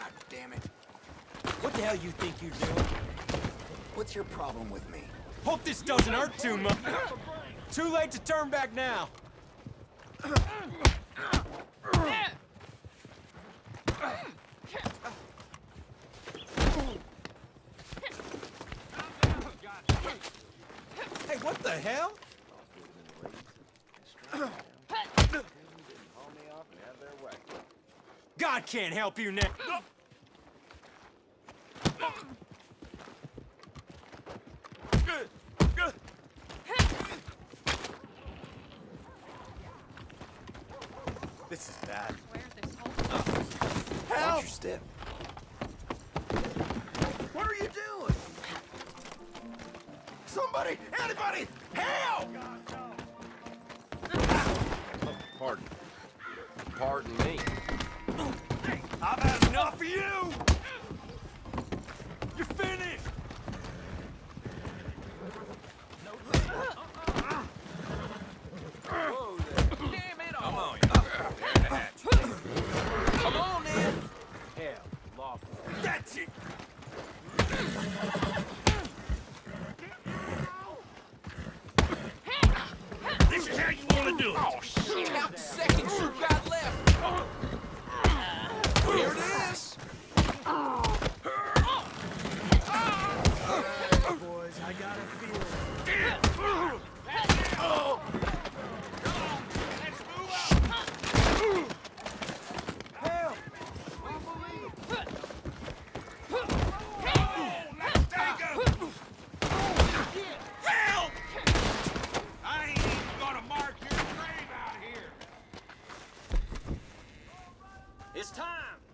God damn it. What the hell you think you're doing? What's your problem with me? Hope this doesn't hurt too much. Too late to turn back now. Hey, what the hell? God can't help you now. This is bad. Help! Watch your step. What are you doing? Somebody! Anybody! Help! Pardon. Pardon me. I've had enough of you! You're finished! Whoa there. Damn it all. Come on, you. Tear the hatch. Come on, then. Hell, lost. That's it! This is how you want to do it. Oh, shit! Count the seconds you got left! Here it is! Boys, I got a feeling. Help! Help! I ain't even gonna mark your grave out here. It's time.